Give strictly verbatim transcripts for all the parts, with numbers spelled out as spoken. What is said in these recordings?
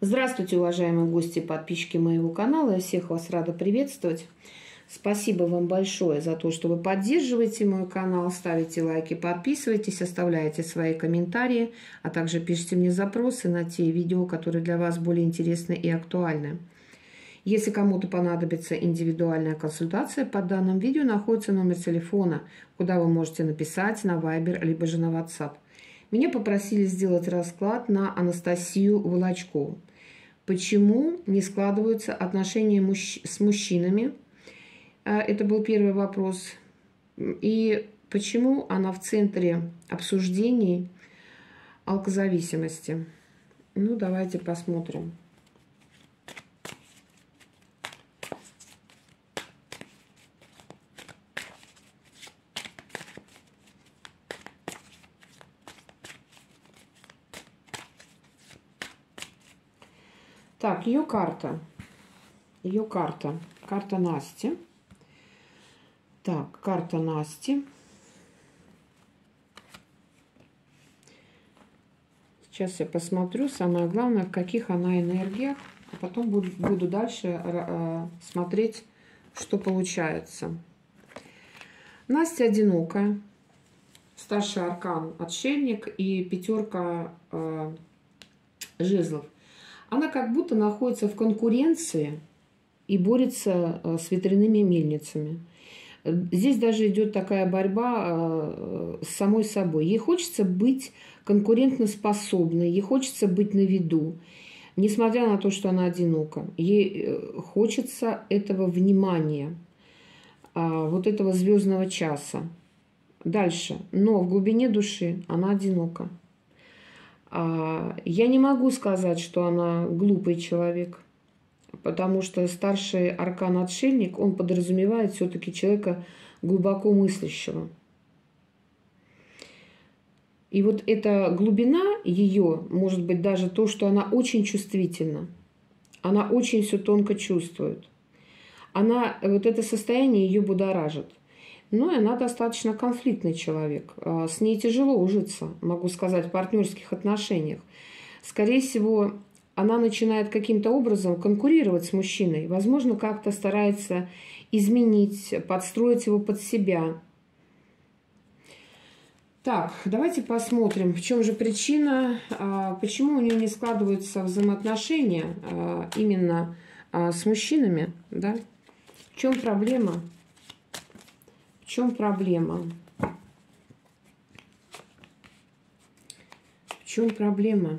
Здравствуйте, уважаемые гости и подписчики моего канала. Я всех вас рада приветствовать. Спасибо вам большое за то, что вы поддерживаете мой канал, ставите лайки, подписываетесь, оставляете свои комментарии, а также пишите мне запросы на те видео, которые для вас более интересны и актуальны. Если кому-то понадобится индивидуальная консультация, под данным видео находится номер телефона, куда вы можете написать на Viber, либо же на WhatsApp. Меня попросили сделать расклад на Анастасию Волочкову. Почему не складываются отношения мужч... с мужчинами? Это был первый вопрос. И почему она в центре обсуждений алкозависимости? Ну, давайте посмотрим. Так, ее карта. Ее карта. Карта Насти. Так, карта Насти. Сейчас я посмотрю. Самое главное, в каких она энергиях. А потом буду, буду дальше э, смотреть, что получается. Настя одинокая. Старший аркан отшельник и пятерка э, жезлов. Она как будто находится в конкуренции и борется с ветряными мельницами. Здесь даже идет такая борьба с самой собой. Ей хочется быть конкурентоспособной, ей хочется быть на виду, несмотря на то, что она одинока. Ей хочется этого внимания, вот этого звездного часа. Дальше. Но в глубине души она одинока. Я не могу сказать, что она глупый человек, потому что старший аркан-отшельник, он подразумевает все-таки человека глубоко мыслящего. И вот эта глубина ее, может быть, даже то, что она очень чувствительна, она очень все тонко чувствует. Она, вот это состояние ее будоражит. Ну, и она достаточно конфликтный человек. С ней тяжело ужиться, могу сказать, в партнерских отношениях. Скорее всего, она начинает каким-то образом конкурировать с мужчиной. Возможно, как-то старается изменить, подстроить его под себя. Так, давайте посмотрим, в чем же причина, почему у нее не складываются взаимоотношения именно с мужчинами, да? В чем проблема? В чем проблема? В чем проблема?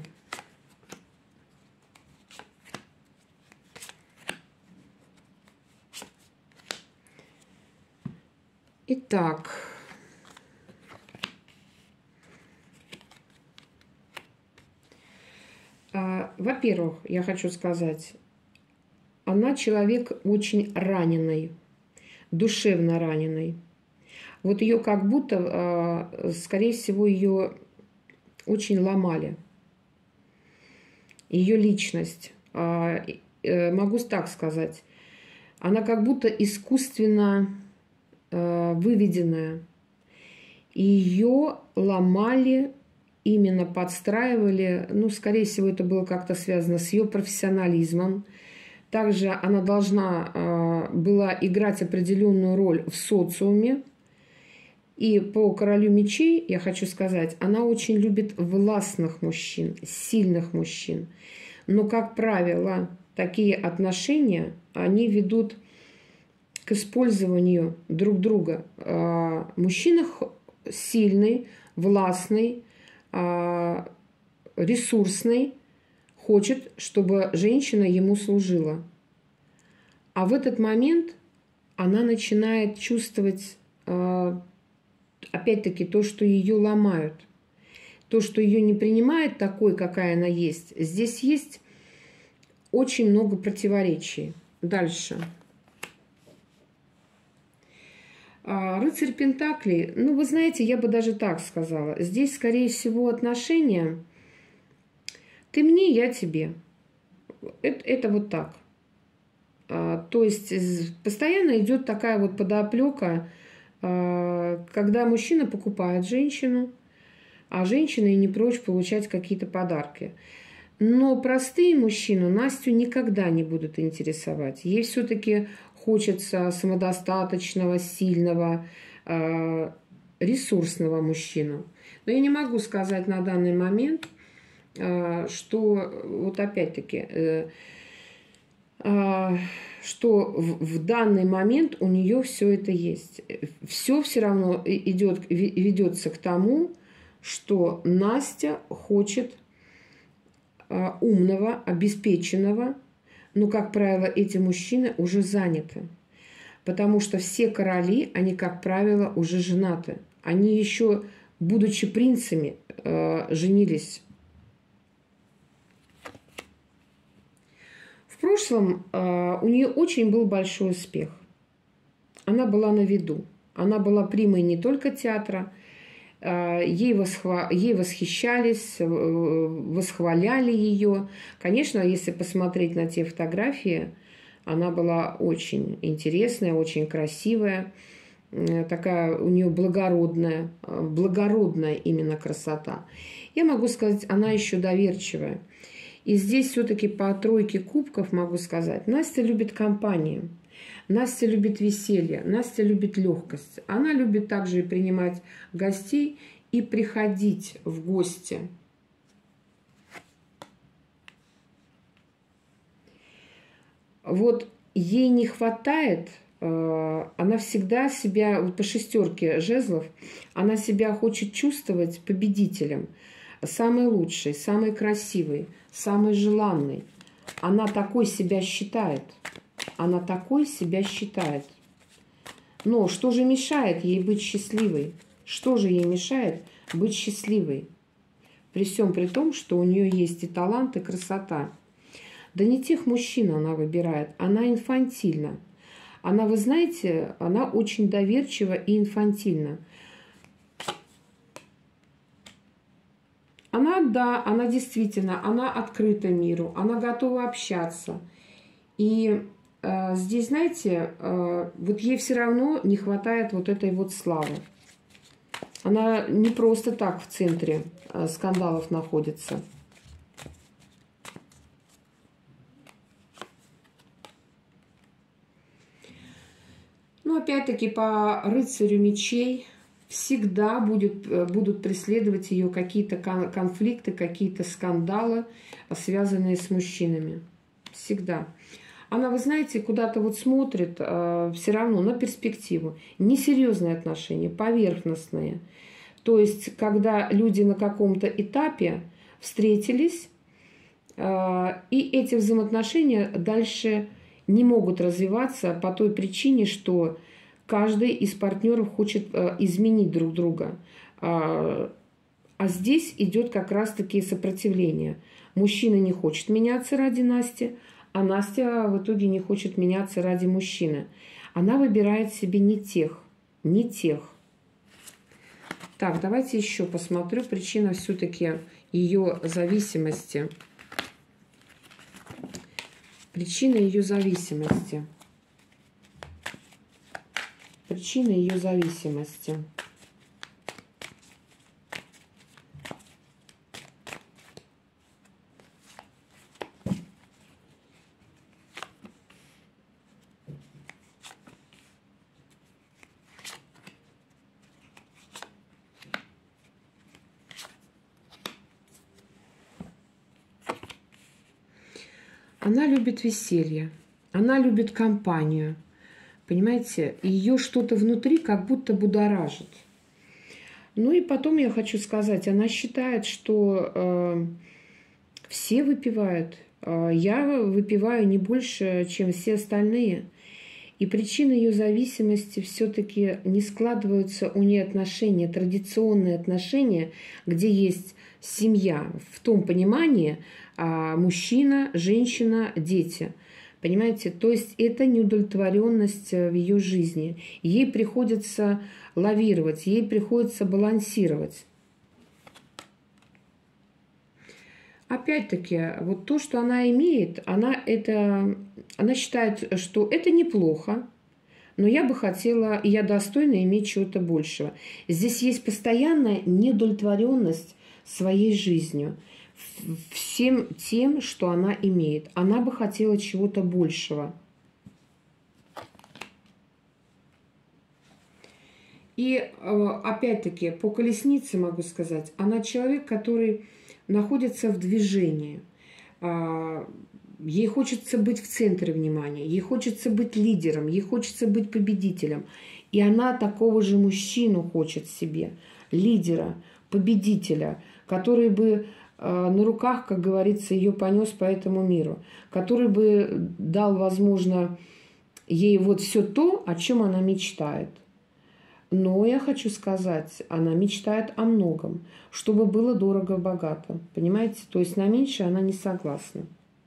Итак, во-первых, я хочу сказать, она человек очень раненый, душевно раненый. Вот ее как будто, скорее всего, ее очень ломали. Ее личность. Могу так сказать. Она как будто искусственно выведенная. Ее ломали, именно подстраивали. Ну, скорее всего, это было как-то связано с ее профессионализмом. Также она должна была играть определенную роль в социуме. И по королю мечей, я хочу сказать, она очень любит властных мужчин, сильных мужчин. Но, как правило, такие отношения, они ведут к использованию друг друга. Мужчина сильный, властный, ресурсный, хочет, чтобы женщина ему служила. А в этот момент она начинает чувствовать опять-таки то, что ее ломают, то, что ее не принимает такой, какая она есть. Здесь есть очень много противоречий. Дальше. Рыцарь Пентаклей. Ну, вы знаете, я бы даже так сказала. Здесь, скорее всего, отношения ты мне, я тебе. Это, это вот так. То есть постоянно идет такая вот подоплека, когда мужчина покупает женщину, а женщина и не прочь получать какие-то подарки. Но простые мужчины Настю никогда не будут интересовать. Ей все-таки хочется самодостаточного, сильного, э, ресурсного мужчину. Но я не могу сказать на данный момент, э, что вот опять-таки, э, э, что в, в данный момент у нее все это есть. Все все равно идет, ведется к тому, что Настя хочет умного, обеспеченного, но, как правило, эти мужчины уже заняты. Потому что все короли, они, как правило, уже женаты. Они еще, будучи принцами, э, женились. В прошлом э, у нее очень был большой успех. Она была на виду. Она была примой не только театра. Ей, восхва... Ей восхищались, восхваляли ее. Конечно, если посмотреть на те фотографии, она была очень интересная, очень красивая. Такая у нее благородная, благородная именно красота. Я могу сказать, она еще доверчивая. И здесь все-таки по тройке кубков могу сказать, Настя любит компанию. Настя любит веселье, Настя любит легкость. Она любит также и принимать гостей и приходить в гости. Вот ей не хватает, она всегда себя, вот по шестерке жезлов, она себя хочет чувствовать победителем. Самый лучший, самый красивый, самый желанный. Она такой себя считает. Она такой себя считает. Но что же мешает ей быть счастливой? Что же ей мешает быть счастливой? При всем при том, что у нее есть и талант, и красота. Да не тех мужчин она выбирает, она инфантильна. Она, вы знаете, она очень доверчива и инфантильна. Она, да, она действительно, она открыта миру, она готова общаться. И э, здесь, знаете, э, вот ей все равно не хватает вот этой вот славы. Она не просто так в центре э, скандалов находится. Но опять-таки по рыцарю мечей всегда будет, будут преследовать ее какие-то конфликты, какие-то скандалы, связанные с мужчинами. Всегда. Она, вы знаете, куда-то вот смотрит э, все равно на перспективу. Несерьезные отношения, поверхностные. То есть, когда люди на каком-то этапе встретились, э, и эти взаимоотношения дальше не могут развиваться по той причине, что каждый из партнеров хочет э, изменить друг друга. А, а здесь идет как раз-таки сопротивление. Мужчина не хочет меняться ради Насти, а Настя в итоге не хочет меняться ради мужчины. Она выбирает себе не тех, не тех. Так, давайте еще посмотрю. Причина все-таки ее зависимости. Причина ее зависимости. Причина ее зависимости. Она любит веселье, она любит компанию. Понимаете, ее что-то внутри как будто будоражит. Ну и потом я хочу сказать, она считает, что э, все выпивают. Э, я выпиваю не больше, чем все остальные. И причина ее зависимости все-таки не складываются у нее отношения, традиционные отношения, где есть семья в том понимании э, мужчина, женщина, дети. Понимаете, то есть это неудовлетворенность в ее жизни. Ей приходится лавировать, ей приходится балансировать. Опять-таки, вот то, что она имеет, она, это, она считает, что это неплохо, но я бы хотела, и я достойна иметь чего-то большего. Здесь есть постоянная неудовлетворенность своей жизнью. всем тем, что она имеет. Она бы хотела чего-то большего. И опять-таки по колеснице могу сказать, она человек, который находится в движении. Ей хочется быть в центре внимания, ей хочется быть лидером, ей хочется быть победителем. И она такого же мужчину хочет себе, лидера, победителя, который бы на руках, как говорится, ее понес по этому миру, который бы дал, возможно, ей вот все то, о чем она мечтает. Но я хочу сказать, она мечтает о многом, чтобы было дорого-богато. Понимаете? То есть на меньшее она не согласна.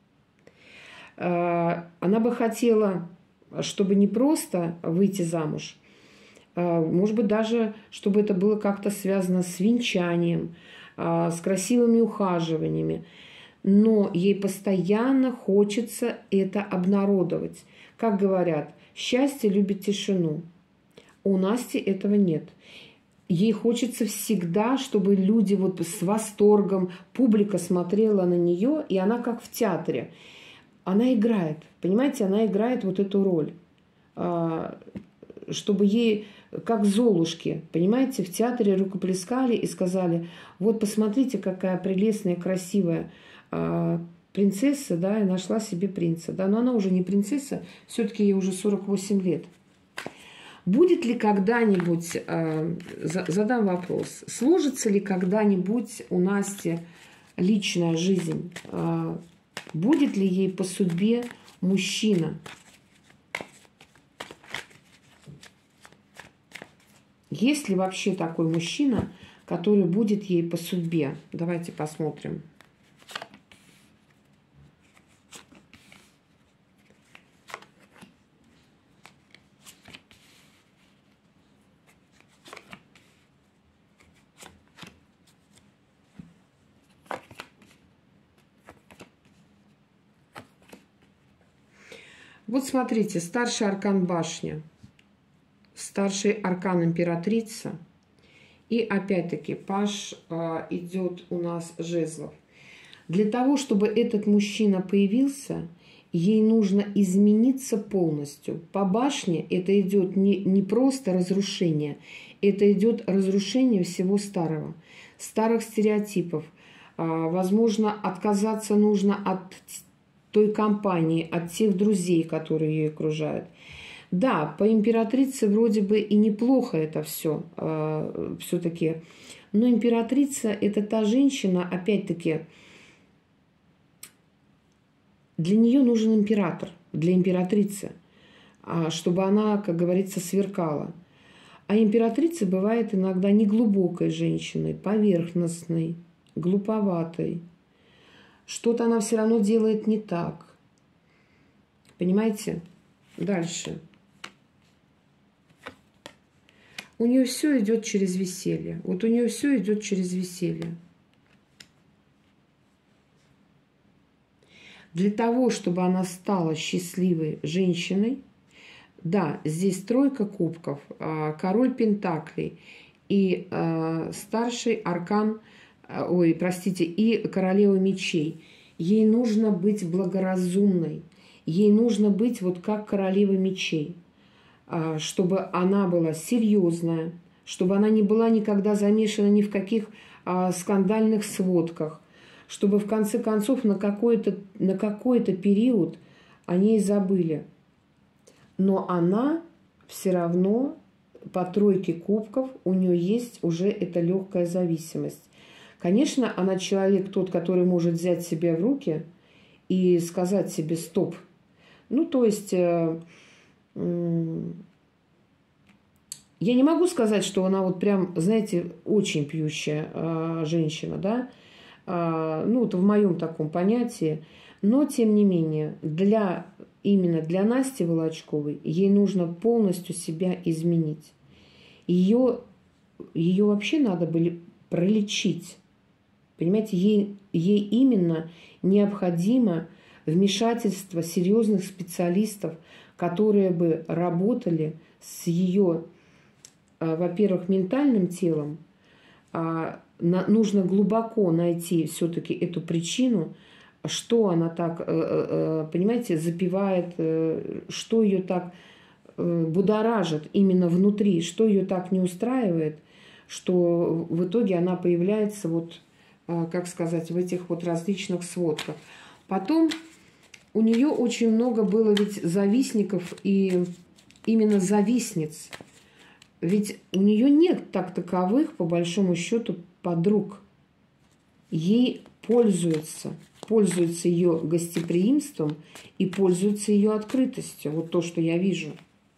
Она бы хотела, чтобы не просто выйти замуж, может быть, даже, чтобы это было как-то связано с венчанием, с красивыми ухаживаниями. Но ей постоянно хочется это обнародовать. Как говорят, счастье любит тишину. У Насти этого нет. Ей хочется всегда, чтобы люди вот с восторгом, публика смотрела на нее, и она как в театре. Она играет, понимаете, она играет вот эту роль. Чтобы ей, как Золушке, понимаете, в театре рукоплескали и сказали, вот посмотрите, какая прелестная, красивая принцесса, да, и нашла себе принца. Да, но она уже не принцесса, все-таки ей уже сорок восемь лет. Будет ли когда-нибудь, э, задам вопрос, сложится ли когда-нибудь у Насти личная жизнь? Э, будет ли ей по судьбе мужчина? Есть ли вообще такой мужчина, который будет ей по судьбе? Давайте посмотрим. Вот смотрите, старший аркан башня, старший аркан императрица. И опять-таки паж э, идет у нас жезлов. Для того, чтобы этот мужчина появился, ей нужно измениться полностью. По башне это идет не, не просто разрушение, это идет разрушение всего старого, старых стереотипов. Э, возможно, отказаться нужно от той компании, от тех друзей, которые ее окружают. Да, по императрице вроде бы и неплохо это все, э, все-таки. Но императрица – это та женщина, опять-таки, для нее нужен император, для императрицы, чтобы она, как говорится, сверкала. А императрица бывает иногда неглубокой женщиной, поверхностной, глуповатой. Что-то она все равно делает не так. Понимаете? Дальше. У нее все идет через веселье. Вот у нее все идет через веселье. Для того, чтобы она стала счастливой женщиной, да, здесь тройка кубков, король пентаклей и старший аркан, ой, простите, и королева мечей. Ей нужно быть благоразумной. Ей нужно быть вот как королева мечей, чтобы она была серьезная, чтобы она не была никогда замешана ни в каких скандальных сводках, чтобы в конце концов на какой-то на какой-то период о ней забыли. Но она все равно по тройке кубков, у нее есть уже эта легкая зависимость. Конечно, она человек тот, который может взять себя в руки и сказать себе «стоп». Ну, то есть, э, э, я не могу сказать, что она вот прям, знаете, очень пьющая э, женщина, да, э, ну, вот в моем таком понятии. Но, тем не менее, для, именно для Насти Волочковой ей нужно полностью себя изменить. Ее, ее вообще надо было пролечить. Понимаете, ей, ей именно необходимо вмешательство серьезных специалистов, которые бы работали с ее, во-первых, ментальным телом, на, нужно глубоко найти все-таки эту причину, что она так, понимаете, запивает, что ее так будоражит именно внутри, что ее так не устраивает, что в итоге она появляется, вот, как сказать, в этих вот различных сводках. Потом у нее очень много было ведь завистников и именно завистниц. Ведь у нее нет так таковых, по большому счету, подруг. Ей пользуются, пользуются ее гостеприимством и пользуются ее открытостью. Вот то, что я вижу.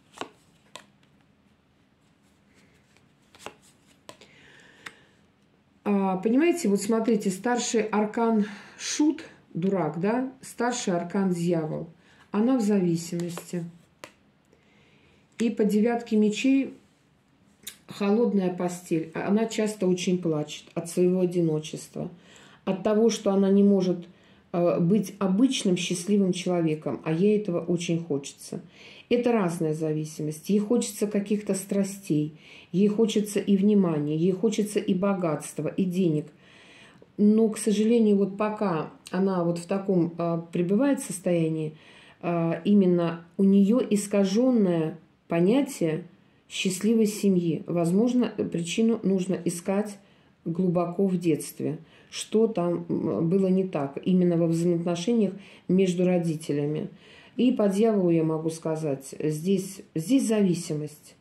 А, понимаете, вот смотрите, старший аркан Шут, дурак, да, старший аркан Дьявол. Она в зависимости. И по девятке мечей холодная постель. Она часто очень плачет от своего одиночества, от того, что она не может быть обычным счастливым человеком, а ей этого очень хочется. Это разная зависимость. Ей хочется каких-то страстей, ей хочется и внимания, ей хочется и богатства, и денег. Но, к сожалению, вот пока она вот в таком а, пребывает состоянии, а, именно у нее искаженное понятие счастливой семьи. Возможно, причину нужно искать глубоко в детстве. Что там было не так, именно во взаимоотношениях между родителями. И по дьяволу я могу сказать, здесь, здесь зависимость.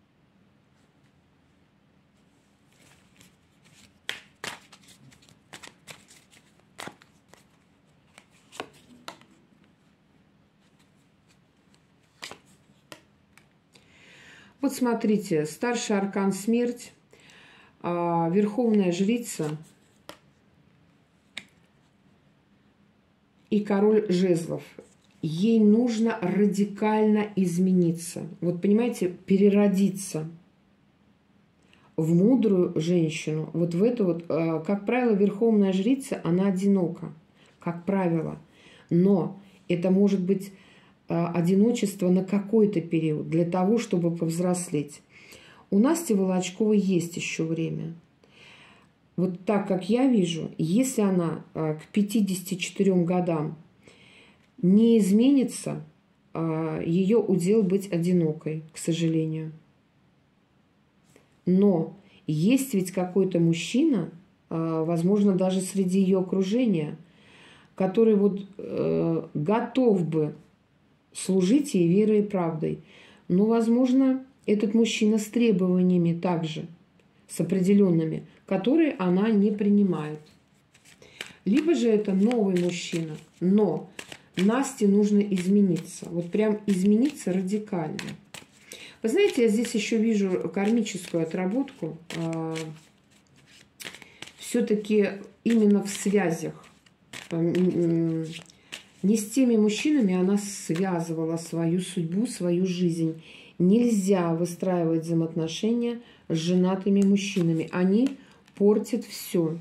Вот смотрите, старший аркан смерть, верховная жрица и король жезлов. Ей нужно радикально измениться. Вот понимаете, переродиться в мудрую женщину. Вот в эту вот, как правило, верховная жрица, она одинока, как правило. Но это может быть одиночество на какой-то период, для того, чтобы повзрослеть. У Насти Волочковой есть еще время. Вот так, как я вижу, если она к пятидесяти четырём годам не изменится, ее удел быть одинокой, к сожалению. Но есть ведь какой-то мужчина, возможно, даже среди ее окружения, который вот готов бы служить ей верой и правдой. Но, возможно, этот мужчина с требованиями также, с определенными, которые она не принимает. Либо же это новый мужчина, но Насте нужно измениться. Вот прям измениться радикально. Вы знаете, я здесь еще вижу кармическую отработку. Все-таки именно в связях. Не с теми мужчинами она связывала свою судьбу, свою жизнь. Нельзя выстраивать взаимоотношения с женатыми мужчинами. Они портят все.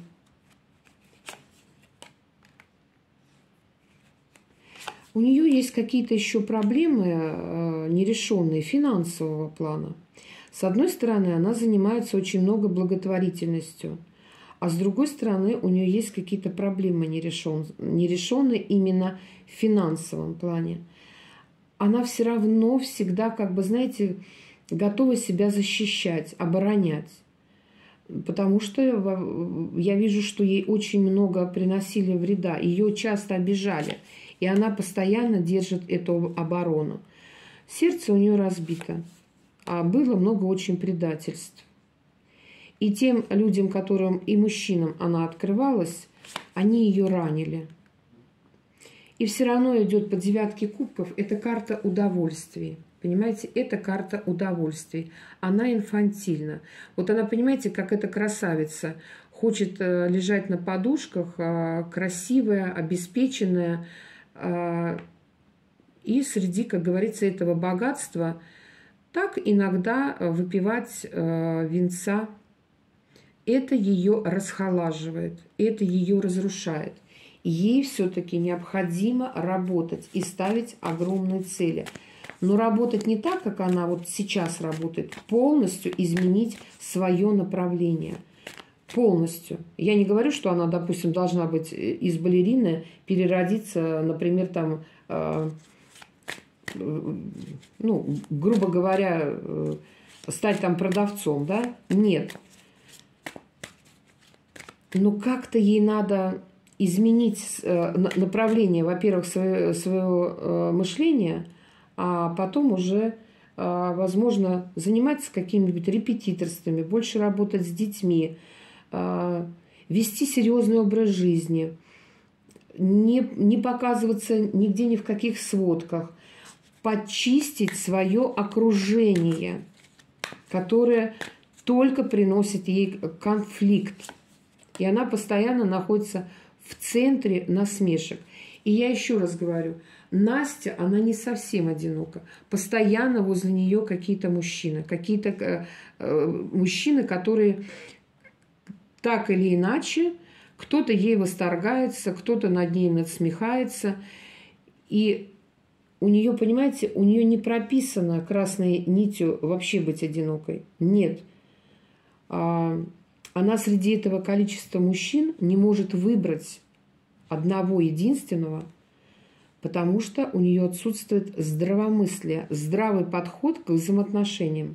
У нее есть какие-то еще проблемы нерешенные финансового плана. С одной стороны, она занимается очень много благотворительностью. А с другой стороны, у нее есть какие-то проблемы нерешен, нерешенные именно в финансовом плане. Она все равно всегда, как бы, знаете, готова себя защищать, оборонять. Потому что я вижу, что ей очень много приносили вреда. Ее часто обижали. И она постоянно держит эту оборону. Сердце у нее разбито. А было много очень предательств. И тем людям, которым и мужчинам она открывалась, они ее ранили. И все равно идет по девятке кубков. Это карта удовольствий. Понимаете, это карта удовольствий. Она инфантильна. Вот она, понимаете, как эта красавица. Хочет лежать на подушках, красивая, обеспеченная. И среди, как говорится, этого богатства так иногда выпивать винца. Это ее расхолаживает, это ее разрушает. Ей все-таки необходимо работать и ставить огромные цели. Но работать не так, как она вот сейчас работает, полностью изменить свое направление. полностью. Я не говорю, что она, допустим, должна быть из балерины, переродиться, например, там, э, ну, грубо говоря, э, стать там продавцом, да? Нет. Но как-то ей надо изменить э, направление, во-первых, свое, своего э, мышления, а потом уже, э, возможно, заниматься какими-нибудь репетиторствами, больше работать с детьми, э, вести серьезный образ жизни, не, не показываться нигде ни в каких сводках, почистить свое окружение, которое только приносит ей конфликт. И она постоянно находится в центре насмешек. И я еще раз говорю, Настя, она не совсем одинока. Постоянно возле нее какие-то мужчины. Какие-то э, э, мужчины, которые так или иначе, кто-то ей восторгается, кто-то над ней надсмехается. И у нее, понимаете, у нее не прописано красной нитью вообще быть одинокой. Нет. Она среди этого количества мужчин не может выбрать одного единственного, потому что у нее отсутствует здравомыслие, здравый подход к взаимоотношениям.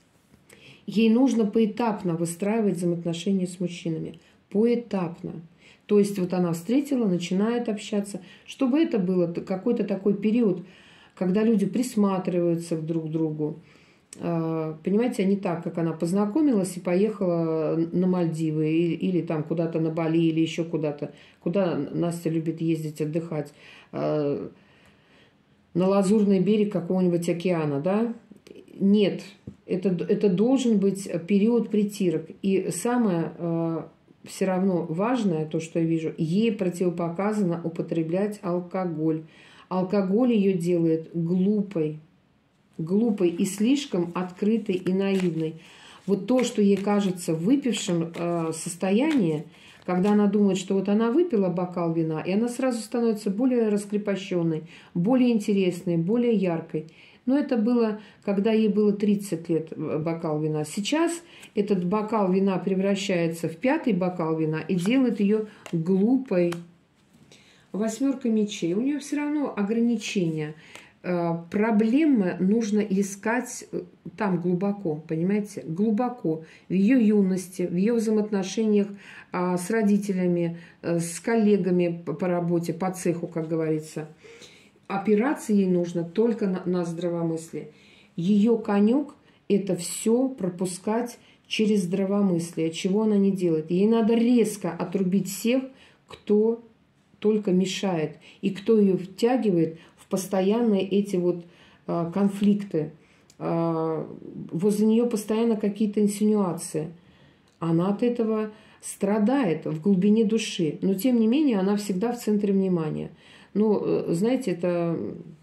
Ей нужно поэтапно выстраивать взаимоотношения с мужчинами. Поэтапно. То есть вот она встретила, начинает общаться, чтобы это было какой-то такой период, когда люди присматриваются друг к другу. Понимаете, а не так, как она познакомилась и поехала на Мальдивы или, или там куда-то на Бали, или еще куда-то, куда Настя любит ездить отдыхать, на лазурный берег какого-нибудь океана, да? Нет, это, это должен быть период притирок. И самое все равно важное, то, что я вижу, ей противопоказано употреблять алкоголь. Алкоголь ее делает глупой. глупой и слишком открытой и наивной. Вот то, что ей кажется в выпившем э, состоянии, когда она думает, что вот она выпила бокал вина, и она сразу становится более раскрепощенной, более интересной, более яркой. Но это было, когда ей было тридцать лет, бокал вина. Сейчас этот бокал вина превращается в пятый бокал вина и делает ее глупой. Восьмерка мечей. У нее все равно ограничения. Проблемы нужно искать там глубоко, понимаете? Глубоко. В ее юности, в ее взаимоотношениях с родителями, с коллегами по работе, по цеху, как говорится. Опираться ей нужно только на, на здравомыслие. Ее конек – это все пропускать через здравомыслие, чего она не делает. Ей надо резко отрубить всех, кто только мешает и кто ее втягивает в постоянные эти вот а, конфликты. А, возле нее постоянно какие-то инсинуации. Она от этого страдает в глубине души, но тем не менее она всегда в центре внимания. Ну, знаете, это,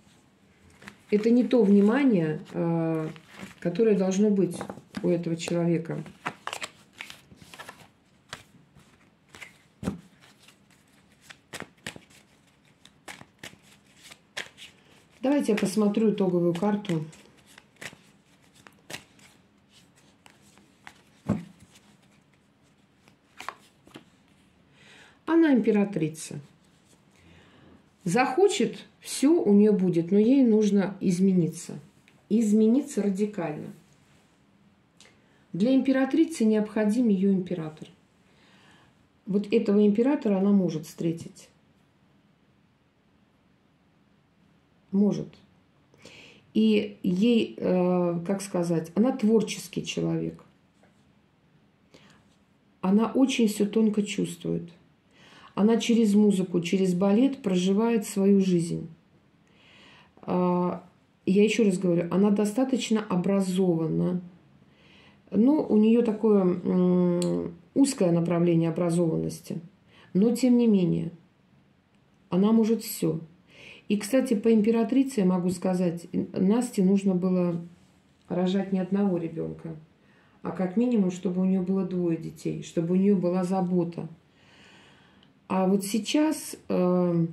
это не то внимание, а, которое должно быть у этого человека. Давайте я посмотрю итоговую карту. Она императрица. Захочет, все у нее будет, но ей нужно измениться. Измениться радикально. Для императрицы необходим ее император. Вот этого императора она может встретить. Может. И ей, э, как сказать, она творческий человек. Она очень все тонко чувствует. Она через музыку, через балет проживает свою жизнь. Э, я еще раз говорю, она достаточно образована. Но у нее такое э, узкое направление образованности. Но тем не менее, она может все. И, кстати, по императрице я могу сказать, Насте нужно было рожать не одного ребенка, а как минимум, чтобы у нее было двое детей, чтобы у нее была забота. А вот сейчас э,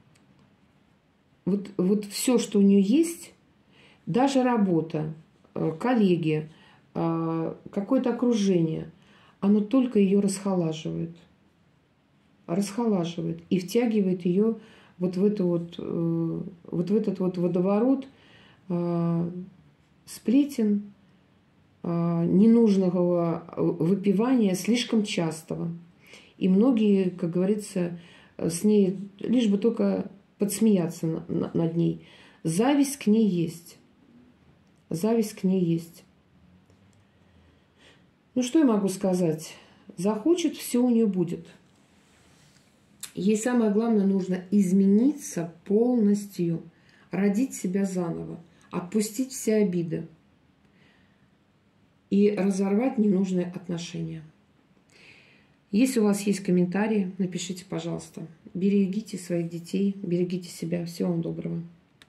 вот, вот все, что у нее есть, даже работа, э, коллеги, э, какое-то окружение, оно только ее расхолаживает. Расхолаживает и втягивает ее вот в, эту вот, э, вот в этот вот водоворот э, сплетен, э, ненужного выпивания, слишком частого. И многие, как говорится, с ней лишь бы только подсмеяться над ней. Зависть к ней есть. Зависть к ней есть. Ну, что я могу сказать? Захочет, все у нее будет. Ей самое главное нужно измениться полностью, родить себя заново, отпустить все обиды и разорвать ненужные отношения. Если у вас есть комментарии, напишите, пожалуйста. Берегите своих детей, берегите себя. Всего вам доброго.